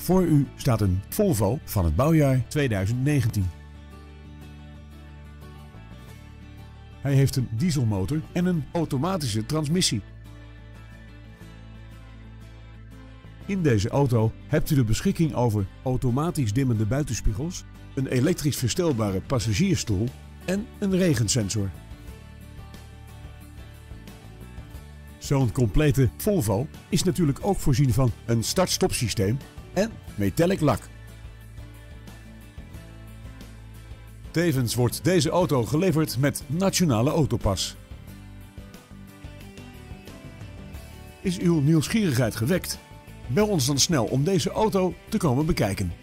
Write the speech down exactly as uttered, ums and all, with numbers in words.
Voor u staat een Volvo van het bouwjaar tweeduizend negentien. Hij heeft een dieselmotor en een automatische transmissie. In deze auto hebt u de beschikking over automatisch dimmende buitenspiegels, een elektrisch verstelbare passagiersstoel en een regensensor. Zo'n complete Volvo is natuurlijk ook voorzien van een start-stop systeem en metallic lak. Tevens wordt deze auto geleverd met Nationale Autopas. Is uw nieuwsgierigheid gewekt? Bel ons dan snel om deze auto te komen bekijken.